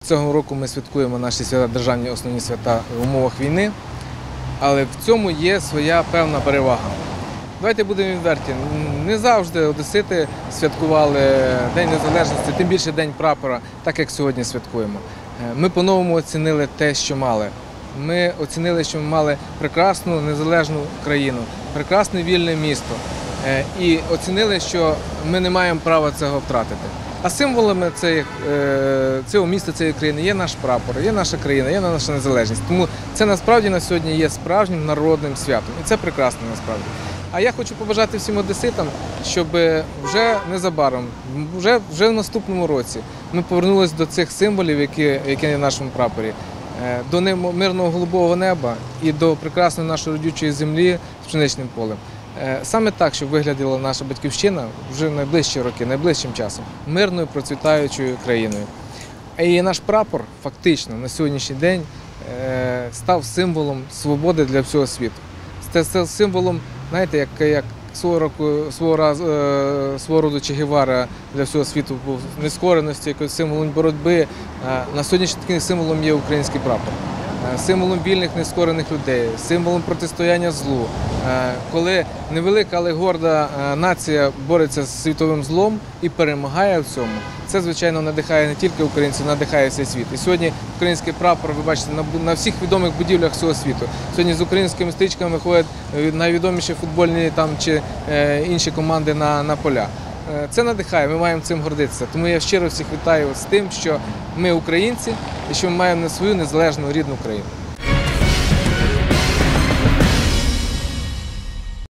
Цього року ми святкуємо наші свята, державні основні свята в умовах війни, але в цьому є своя певна перевага. Давайте будемо відверті, не завжди одесити святкували День Незалежності, тим більше День Прапора, так як сьогодні святкуємо. Ми по-новому оцінили те, що мали. Ми оцінили, що ми мали прекрасну незалежну країну, прекрасне вільне місто. І оцінили, що ми не маємо права цього втратити. А символами цього міста, цієї країни є наш прапор, є наша країна, є наша незалежність. Тому це насправді на сьогодні є справжнім народним святом. І це прекрасно насправді. А я хочу побажати всім одеситам, щоб вже незабаром, вже в наступному році ми повернулися до цих символів, які є в нашому прапорі, до мирного голубого неба і до прекрасної нашої родючої землі з пшеничним полем. Саме так, щоб виглядала наша батьківщина вже в найближчі роки, найближчим часом, мирною, процвітаючою країною. І наш прапор фактично на сьогоднішній день став символом свободи для всього світу. Це символом, знаєте, як свого роду Че Гевара для всього світу був нескореності, якось символом боротьби. На сьогоднішній таким символом є український прапор. Символом вільних, нескорених людей, символом протистояння злу. Коли невелика, але горда нація бореться з світовим злом і перемагає в цьому, це, звичайно, надихає не тільки українців, надихає весь світ. І сьогодні український прапор, ви бачите, на всіх відомих будівлях всього світу. Сьогодні з українськими стрічками виходять найвідоміші футбольні чи інші команди на поля. Це надихає, ми маємо цим гордитися. Тому я щиро всіх вітаю з тим, що ми українці і що ми маємо свою незалежну рідну країну.